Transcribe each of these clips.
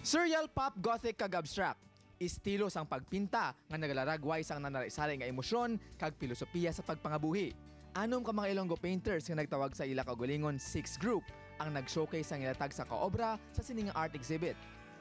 Surreal pop gothic kag abstract. Estilo sang pagpinta nga nagalaragway sang nanaraisali nga emosyon kag filosofiya sa pagpangabuhi. Anom ka mga Ilonggo painters nga nagtawag sa ila kaugalingon 6 Group ang nag-showcase ang ilatag sa kaobra sa sining art exhibit.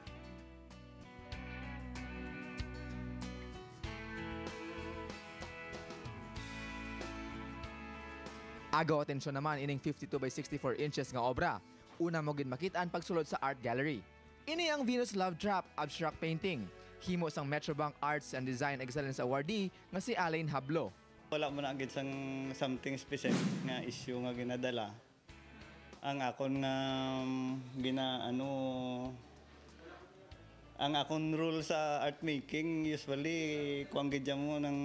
Agaw atensyon naman ining 52 by 64 inches nga obra. Una mo gid makitaan pagsulod sa art gallery. Ini ang Venus Love Trap abstract painting. Himo sang Metrobank Arts and Design Excellence Awardee nga si Alain Hablo. Wala mo na agad sang something specific nga issue nga ginadala. Ang akon nga ang akon rule sa art making usually kuang gidya mo ng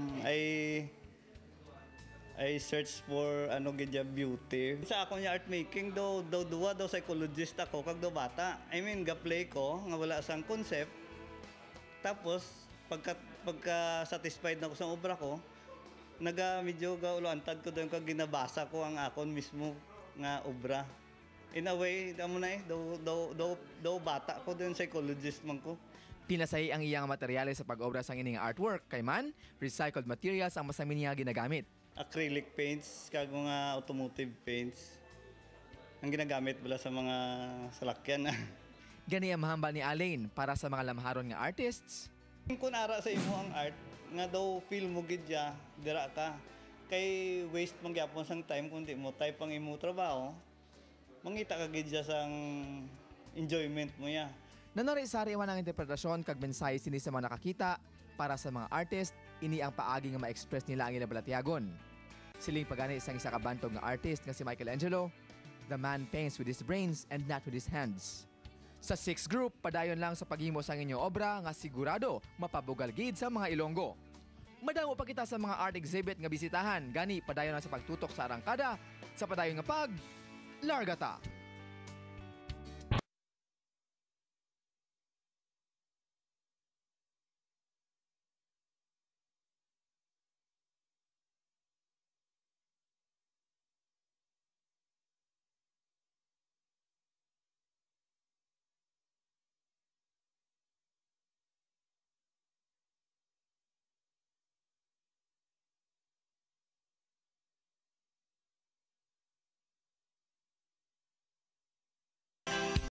I search for gidya beauty. Sa akon nga art making duwa psychologist ako kag do bata. I mean ga-play ko nga wala sang concept. Tapos pagka satisfied na ko sa obra ko, medyo gauluantad ko doon kag ginabasa ko ang akon mismo nga obra. In a way, daw bata ko doon psychologist man ko. Pinasay ang iyang materyales sa pag-obra sang ining artwork kay man recycled materials ang masamin niya ginagamit. Acrylic paints kag mga automotive paints ang ginagamit bala sa mga salakyan. Gani ang mahambal ni Alain para sa mga lamharon nga artists. Kung ara sa imo ang art nga daw feel mo gidya dira ka kay waste man gyapon sang time kun di mo type ang imo trabaho mangita ka gidya sang enjoyment mo ya. Nanari-sari man ang interpretasyon kag mensahe sini sa mga nakakita para sa mga artist ini ang paagi nga ma-express nila ang ilang balatiagon. Siling pagani isang isa ka bantog nga artist nga si Michelangelo, the man paints with his brains and not with his hands. Sa 6 Group, padayon lang sa paghimo sa inyong obra nga sigurado mapabugal gid sa mga Ilonggo. Madamo pa kita sa mga art exhibit nga bisitahan, gani padayon lang sa pagtutok sa arangkada sa padayon nga largata.